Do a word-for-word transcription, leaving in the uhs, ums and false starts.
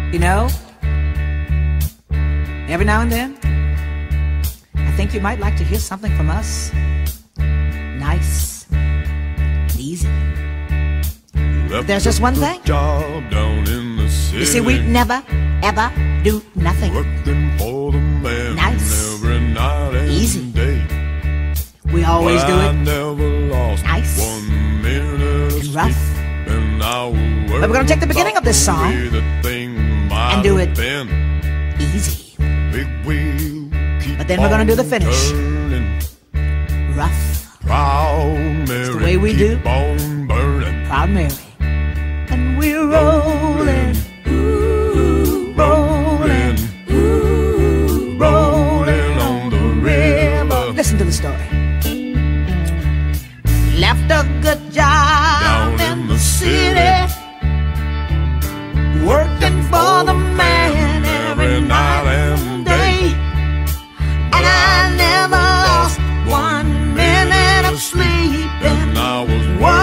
You know, every now and then, I think you might like to hear something from us. Nice, easy. But there's just one thing. You see, we never, ever do nothing. Nice, easy. We always do it nice and rough. But we're gonna take the beginning of this song and do it easy. But then we're gonna do the finish rough. It's the way we do Proud Mary. And we're rolling, ooh, rolling, ooh, rolling on the river. Listen to the story. Left a good job down in the city, working for the man every night and day. And I never lost one minute of sleep. And I was